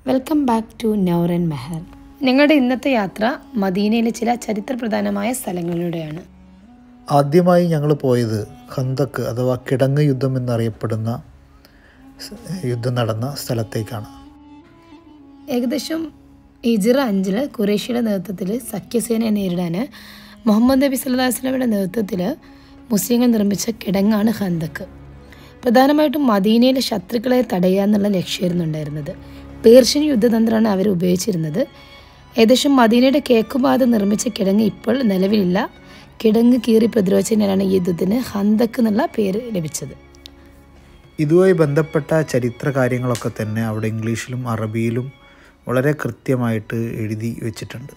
Welcome back to Nour and Mehar. ഞങ്ങളുടെ ഇന്നത്തെ യാത്ര മദീനയിലെ ചില ചരിത്രപ്രധാനമായ സ്ഥലങ്ങളിലൂടെയാണ്. ആദ്യമായി ഞങ്ങൾ പോയത് ഖന്തക്ക് അഥവാ കിടങ്ങ് യുദ്ധം എന്നറിയപ്പെടുന്ന യുദ്ധം നടന്ന സ്ഥലത്തേക്കാണ്. ഏകദേശം ഹിജ്റ 5 ഖുറൈശിയുടെ നേതൃത്വത്തിൽ സഖ്യസേനയെ നേരിടാൻ മുഹമ്മദ് നബി സല്ലല്ലാഹു അലൈഹി വസല്ലമയുടെ നേതൃത്വത്തിൽ മുസ്ലിങ്ങൾ നിർമ്മിച്ച കിടങ്ങാണ് ഖന്തക്ക്. പ്രധാനമായിട്ടും മദീനയിലെ ശത്രുക്കളെ തടയുക എന്നുള്ള ലക്ഷ്യമായിരുന്നു ഉണ്ടായിരുന്നത്. പേർഷ്യൻ യുദ്ധതന്ത്രമാണ് അവർ ഉപയോഗിച്ചിരുന്നത്. ഏകദേശം മദീനയുടെ കിഴക്കുഭാഗത്ത് നിർമ്മിച്ച കിടങ്ങ് ഇപ്പോൾ നിലവിലില്ല. കിടങ്ങ് കീറി പ്രതിരോധിച്ചതിനാലാണ് ഈ യുദ്ധത്തിന് ഖന്തക്ക് എന്നുള്ള പേര് ലഭിച്ചത്. ഇതുമായി ബന്ധപ്പെട്ട ചരിത്ര കാര്യങ്ങളൊക്കെ തന്നെ അവിടെ ഇംഗ്ലീഷിലും അറബിയിലും വളരെ കൃത്യമായിട്ട് എഴുതി വെച്ചിട്ടുണ്ട്.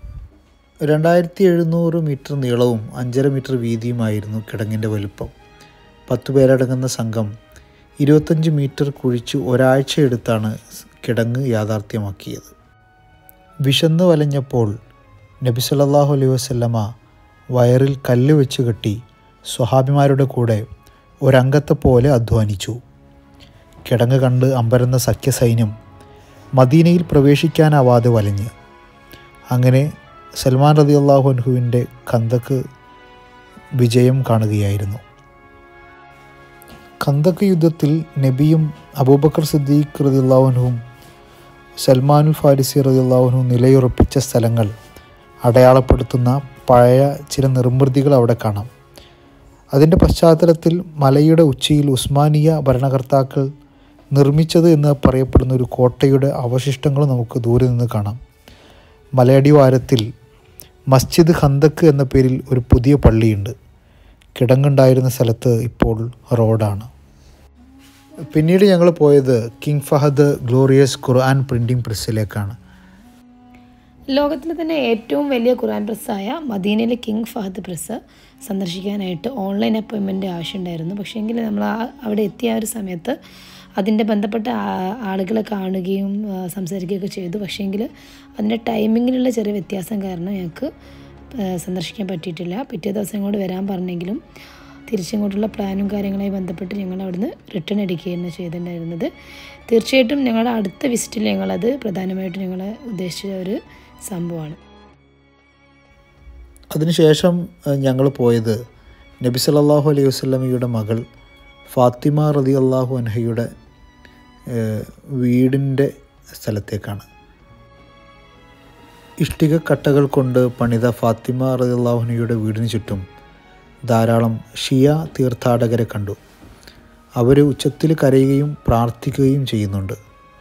2700 മീറ്റർ നീളവും 5.5 മീറ്റർ വീതിയുമായിരുന്നു കിടങ്ങിൻ്റെ വലുപ്പം. 10 പേരടങ്ങുന്ന സംഘം 25 മീറ്റർ കുഴിച്ച് ഒരാഴ്ച എടുത്താണ് കിടങ്ങ് യാഥാർത്ഥ്യമാക്കിയത്. വിശന്ന് വലഞ്ഞപ്പോൾ നബി സല്ലല്ലാഹു അലൈഹി വസല്ലമ വയറിൽ കല്ല് വെച്ച് കെട്ടി സ്വഹാബിമാരുടെ കൂടെ ഒരംഗത്തെ പോലെ അധ്വാനിച്ചു. കിടങ്ങ് കണ്ട് അമ്പരന്ന സഖ്യസൈന്യം മദീനയിൽ പ്രവേശിക്കാനാവാതെ വലഞ്ഞ്. അങ്ങനെ സൽമാൻ റളിയല്ലാഹു അൻഹുവിൻ്റെ ഖന്തക്ക് വിജയം കാണുകയായിരുന്നു. ഖന്തക്ക് യുദ്ധത്തിൽ നബിയും അബൂബക്കർ സിദ്ദീഖ് റളിയല്ലാഹു അൻഹുവും സൽമാനുൽ ഫാരിസി റളിയല്ലാഹു അൻഹു നിലയുറപ്പിച്ച സ്ഥലങ്ങൾ അടയാളപ്പെടുത്തുന്ന പഴയ ചില നിർമ്മിതികൾ അവിടെ കാണാം. അതിൻ്റെ പശ്ചാത്തലത്തിൽ മലയുടെ ഉച്ചിയിൽ ഉസ്മാനിയ ഭരണകർത്താക്കൾ നിർമ്മിച്ചത് എന്ന് പറയപ്പെടുന്ന ഒരു കോട്ടയുടെ അവശിഷ്ടങ്ങൾ നമുക്ക് ദൂരെ നിന്ന് കാണാം. മലയടിവാരത്തിൽ മസ്ജിദ് ഖന്തക്ക് എന്ന പേരിൽ ഒരു പുതിയ പള്ളിയുണ്ട്. കിടങ്ങുണ്ടായിരുന്ന സ്ഥലത്ത് ഇപ്പോൾ റോഡാണ്. പിന്നീട് ഞങ്ങൾ പോയത് king Fahad glorious Quran printing പ്രസ്സിലേക്കാണ്. ലോകത്തിലെ തന്നെ ഏറ്റവും വലിയ ഖുർആൻ പ്രസ്സായ മദീനയിലെ കിങ് ഫഹദ് പ്രസ് സന്ദർശിക്കാനായിട്ട് ഓൺലൈൻ അപ്പോയിൻമെൻ്റ് ആവശ്യമുണ്ടായിരുന്നു. പക്ഷേ എങ്കിൽ നമ്മൾ അവിടെ എത്തിയ ഒരു സമയത്ത് അതിൻ്റെ ബന്ധപ്പെട്ട ആളുകളെ കാണുകയും സംസാരിക്കുകയൊക്കെ ചെയ്തു. പക്ഷേങ്കിൽ അതിൻ്റെ ടൈമിങ്ങിലുള്ള ചെറിയ വ്യത്യാസം കാരണം ഞങ്ങൾക്ക് സന്ദർശിക്കാൻ പറ്റിയിട്ടില്ല. പിറ്റേ ദിവസം ഇങ്ങോട്ട് വരാൻ പറഞ്ഞെങ്കിലും തിരിച്ചിങ്ങോട്ടുള്ള പ്ലാനും കാര്യങ്ങളുമായി ബന്ധപ്പെട്ട് ഞങ്ങൾ അവിടുന്ന് റിട്ടേൺ അടിക്കുകയാണ് ചെയ്തിട്ടുണ്ടായിരുന്നത്. തീർച്ചയായിട്ടും ഞങ്ങളുടെ അടുത്ത വിസിറ്റിൽ ഞങ്ങളത് പ്രധാനമായിട്ടും ഞങ്ങൾ ഉദ്ദേശിച്ച ഒരു സംഭവമാണ്. അതിനുശേഷം ഞങ്ങൾ പോയത് നബി സല്ലല്ലാഹു അലൈഹി വസല്ലമയുടെ മകൾ ഫാത്തിമ റളിയല്ലാഹു അൻഹയുടെ വീടിൻ്റെ സ്ഥലത്തേക്കാണ്. ഇഷ്ടിക കട്ടകൾ കൊണ്ട് പണിത ഫാത്തിമ റളിയല്ലാഹു അൻഹയുടെ വീടിന് ചുറ്റും ധാരാളം ഷിയ തീർത്ഥാടകരെ കണ്ടു. അവർ ഉച്ചത്തിൽ കരയുകയും പ്രാർത്ഥിക്കുകയും ചെയ്യുന്നുണ്ട്.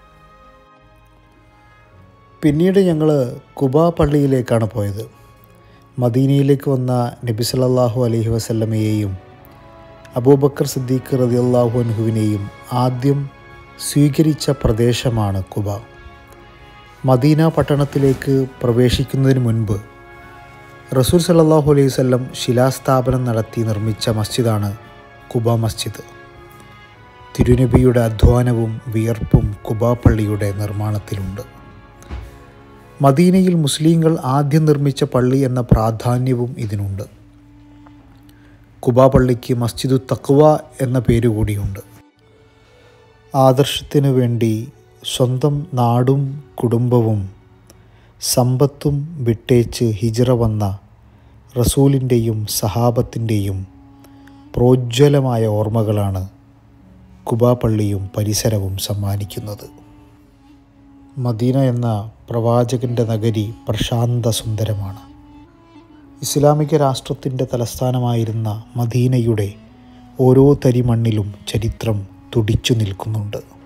പിന്നീട് ഞങ്ങൾ ഖുബാ പള്ളിയിലേക്കാണ് പോയത്. മദീനയിലേക്ക് വന്ന നബി സല്ലല്ലാഹു അലൈഹി വസല്ലമയെയും അബൂബക്കർ സിദ്ദീഖ് റളിയല്ലാഹു അൻഹുവിനെയും ആദ്യം സ്വീകരിച്ച പ്രദേശമാണ് ഖുബ. മദീന പട്ടണത്തിലേക്ക് പ്രവേശിക്കുന്നതിന് മുൻപ് റസൂൽ സല്ലല്ലാഹു അലൈഹി വസല്ലം ശിലാസ്ഥാപനം നടത്തി നിർമ്മിച്ച മസ്ജിദാണ് ഖുബ മസ്ജിദ്. തിരുനബിയുടെ അധ്വാനവും വിയർപ്പും ഖുബ പള്ളിയുടെ നിർമ്മാണത്തിലുണ്ട്. മദീനയിൽ മുസ്ലിങ്ങൾ ആദ്യം നിർമ്മിച്ച പള്ളി എന്ന പ്രാധാന്യവും ഇതിനുണ്ട്. ഖുബ പള്ളിക്ക് മസ്ജിദു തഖ്വ എന്ന പേരുകൂടിയുണ്ട്. ആദർശത്തിനു വേണ്ടി സ്വന്തം നാടും കുടുംബവും സമ്പത്തും വിട്ടേച്ച് ഹിജ്റ വന്ന റസൂലിൻ്റെയും സഹാബത്തിൻ്റെയും പ്രോജ്വലമായ ഓർമ്മകളാണ് ഖുബ പള്ളിയും പരിസരവും സമ്മാനിക്കുന്നത്. മദീന എന്ന പ്രവാചകൻ്റെ നഗരി പ്രശാന്ത സുന്ദരമാണ്. ഇസ്ലാമിക രാഷ്ട്രത്തിൻ്റെ തലസ്ഥാനമായിരുന്ന മദീനയുടെ ഓരോ തരി മണ്ണിലും ചരിത്രം തുടിച്ചു നിൽക്കുന്നുണ്ട്.